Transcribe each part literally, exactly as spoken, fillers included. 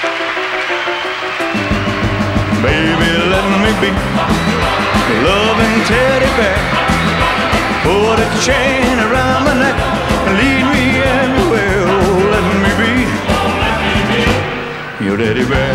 Baby, let me be your loving teddy bear. Put a chain around my neck and lead me everywhere. Oh, let me be your teddy bear.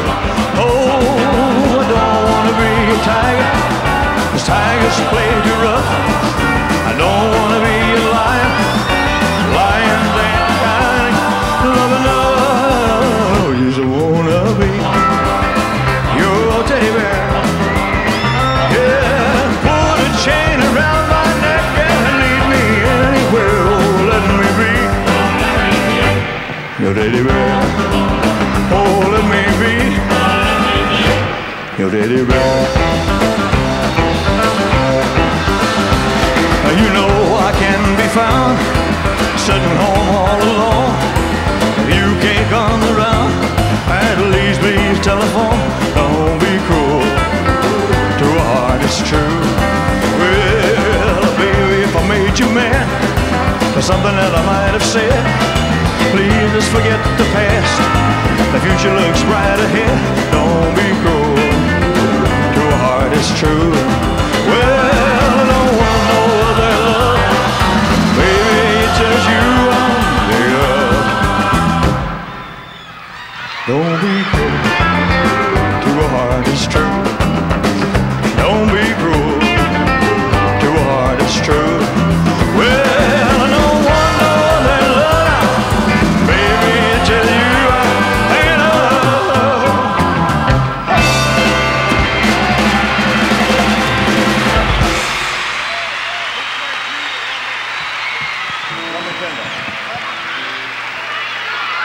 Oh, I don't wanna be a tiger, 'cause tigers play too rough. I don't wanna be a lion, lions ain't kind of love enough. You just wanna be your teddy bear. Yeah, put a chain around my neck and lead me anywhere. Oh, let me be your teddy bear. Oh, let me be your teddy bear. You know I can be found sitting home all alone. If you can't come around, at least please telephone. Don't be cruel to a heart that's true. Well, baby, if I made you mad for something that I might have said, please just forget the past. The future looks bright ahead. Don't be cruel to a heart that's true. Well, I don't want no other love. Baby, it's just you I'm thinking of. Don't be cruel to a heart that's true.